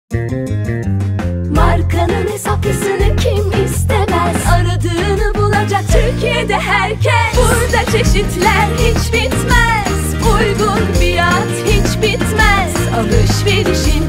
Markanın hesaplısını kim istemez? Aradığını bulacak Türkiye'de herkes. Burada çeşitler hiç bitmez. Uygun fiyat hiç bitmez. Alışverişin